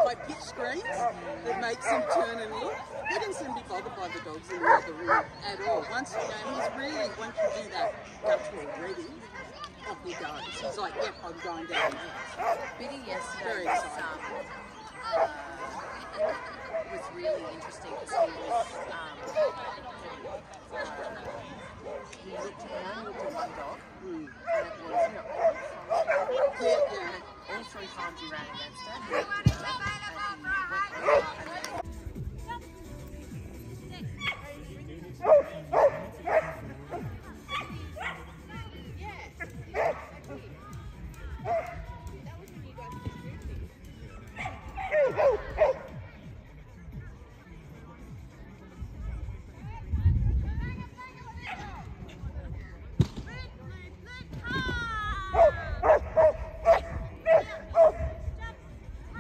high-pitched screams that makes him turn and look. He didn't seem to be bothered by the dogs in the other room at all. Once he's really, once you do that gut already, off he goes. He's like, yep, I'm going down there. Biddy yesterday Very was, exciting. was really interesting because he only looked at one dog, and it was all three times he ran against her.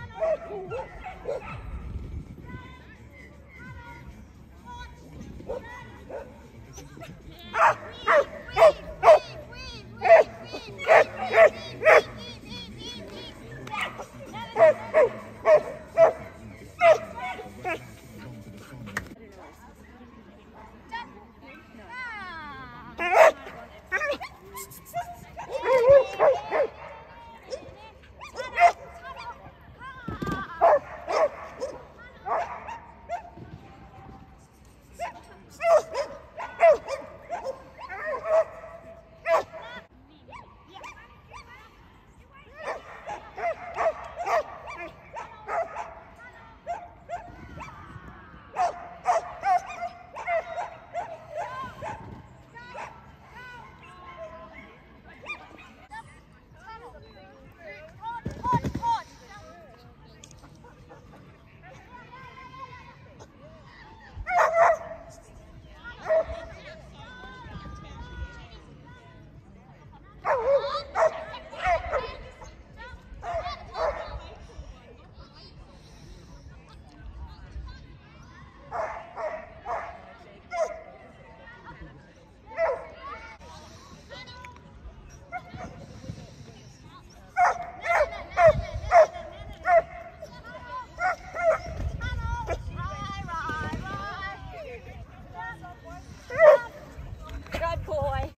What?